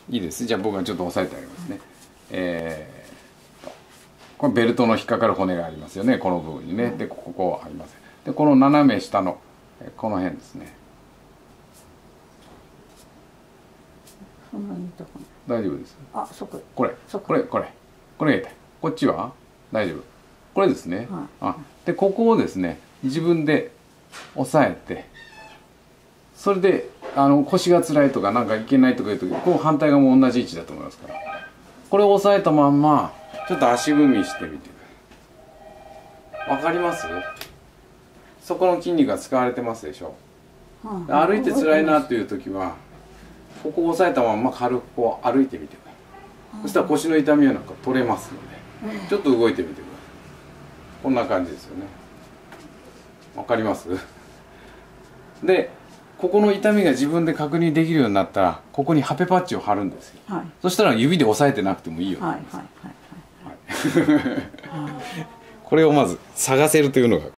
いいです。じゃあ僕がちょっと押さえてあげますね。これベルトの引っかかる骨がありますよね、この部分にね。でここありません。でこの斜め下のこの辺ですね。 そんなに痛く大丈夫です。 ない。あ、そこ。 これが痛い。こっちは大丈夫。これですね。でここをですね、自分で押さえて、それで腰が辛いとかなんかいけないとかいう時、こう反対側も同じ位置だと思いますから、これを押さえたまんまちょっと足踏みしてみてください。わかります？そこの筋肉が使われてますでしょ。歩いて辛いなっていう時はここを押さえたまま軽くこう歩いてみてください。そしたら腰の痛みはなんか取れますので、ちょっと動いてみてください。こんな感じですよね。わかります？でここの痛みが自分で確認できるようになったら、ここにハペパッチを貼るんですよ。そしたら指で押さえてなくてもいいようになります。これをまず探せるというのが